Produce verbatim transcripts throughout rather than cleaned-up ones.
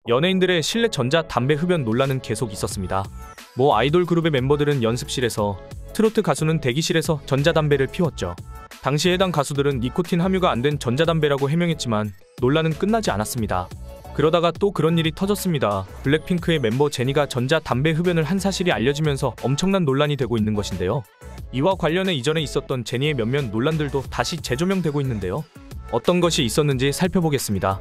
연예인들의 실내 전자담배 흡연 논란은 계속 있었습니다. 모 아이돌 그룹의 멤버들은 연습실에서, 트로트 가수는 대기실에서 전자담배를 피웠죠. 당시 해당 가수들은 니코틴 함유가 안 된 전자담배라고 해명했지만 논란은 끝나지 않았습니다. 그러다가 또 그런 일이 터졌습니다. 블랙핑크의 멤버 제니가 전자담배 흡연을 한 사실이 알려지면서 엄청난 논란이 되고 있는 것인데요. 이와 관련해 이전에 있었던 제니의 몇몇 논란들도 다시 재조명되고 있는데요. 어떤 것이 있었는지 살펴보겠습니다.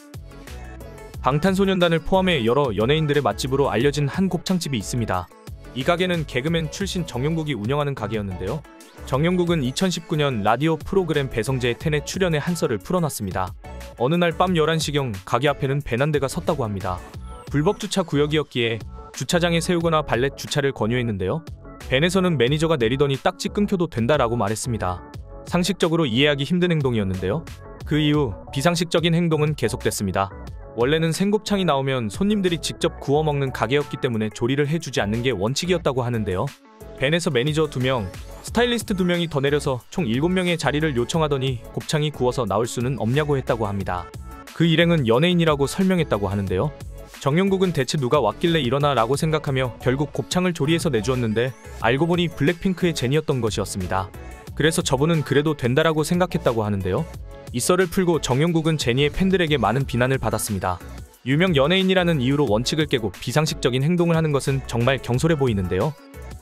방탄소년단을 포함해 여러 연예인들의 맛집으로 알려진 한 곱창집이 있습니다. 이 가게는 개그맨 출신 정용국이 운영하는 가게였는데요. 정용국은 이천십구 년 라디오 프로그램 배성재의 텐에 출연해 한 썰을 풀어놨습니다. 어느 날 밤 열한 시경 가게 앞에는 벤 한 대가 섰다고 합니다. 불법 주차 구역이었기에 주차장에 세우거나 발렛 주차를 권유했는데요. 벤에서는 매니저가 내리더니 딱지 끊겨도 된다라고 말했습니다. 상식적으로 이해하기 힘든 행동이었는데요. 그 이후 비상식적인 행동은 계속됐습니다. 원래는 생곱창이 나오면 손님들이 직접 구워 먹는 가게였기 때문에 조리를 해주지 않는 게 원칙이었다고 하는데요. 벤에서 매니저 두 명, 스타일리스트 두 명이 더 내려서 총 일곱 명의 자리를 요청하더니 곱창이 구워서 나올 수는 없냐고 했다고 합니다. 그 일행은 연예인이라고 설명했다고 하는데요. 정용국은 대체 누가 왔길래 이러나 라고 생각하며 결국 곱창을 조리해서 내주었는데 알고 보니 블랙핑크의 제니였던 것이었습니다. 그래서 저분은 그래도 된다라고 생각했다고 하는데요. 이 썰을 풀고 정용국은 제니의 팬들에게 많은 비난을 받았습니다. 유명 연예인이라는 이유로 원칙을 깨고 비상식적인 행동을 하는 것은 정말 경솔해 보이는데요.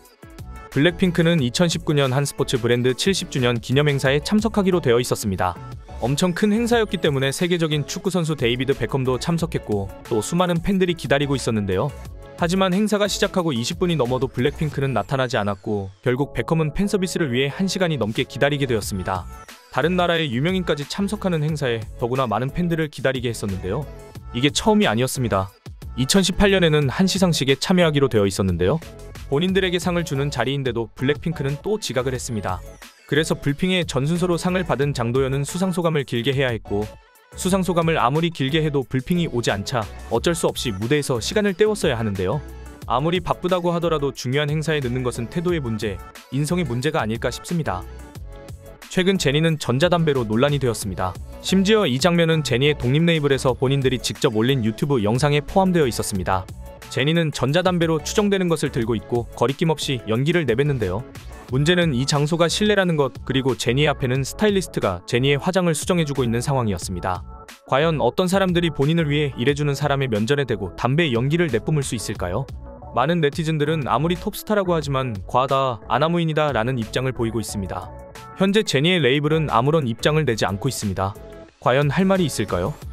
블랙핑크는 이천십구 년 한 스포츠 브랜드 칠십 주년 기념행사에 참석하기로 되어 있었습니다. 엄청 큰 행사였기 때문에 세계적인 축구선수 데이비드 베컴도 참석했고 또 수많은 팬들이 기다리고 있었는데요. 하지만 행사가 시작하고 이십 분이 넘어도 블랙핑크는 나타나지 않았고 결국 베컴은 팬서비스를 위해 한 시간이 넘게 기다리게 되었습니다. 다른 나라의 유명인까지 참석하는 행사에 더구나 많은 팬들을 기다리게 했었는데요. 이게 처음이 아니었습니다. 이천십팔 년에는 한 시상식에 참여하기로 되어 있었는데요. 본인들에게 상을 주는 자리인데도 블랙핑크는 또 지각을 했습니다. 그래서 불핑의 전순서로 상을 받은 장도연은 수상소감을 길게 해야 했고 수상소감을 아무리 길게 해도 불핑이 오지 않자 어쩔 수 없이 무대에서 시간을 때웠어야 하는데요. 아무리 바쁘다고 하더라도 중요한 행사에 늦는 것은 태도의 문제, 인성의 문제가 아닐까 싶습니다. 최근 제니는 전자담배로 논란이 되었습니다. 심지어 이 장면은 제니의 독립 레이블에서 본인들이 직접 올린 유튜브 영상에 포함되어 있었습니다. 제니는 전자담배로 추정되는 것을 들고 있고 거리낌 없이 연기를 내뱉는데요. 문제는 이 장소가 실내라는 것, 그리고 제니의 앞에는 스타일리스트가 제니의 화장을 수정해주고 있는 상황이었습니다. 과연 어떤 사람들이 본인을 위해 일해주는 사람의 면전에 대고 담배 연기를 내뿜을 수 있을까요? 많은 네티즌들은 아무리 톱스타라고 하지만 과하다, 아나무인이다 라는 입장을 보이고 있습니다. 현재 제니의 레이블은 아무런 입장을 내지 않고 있습니다. 과연 할 말이 있을까요?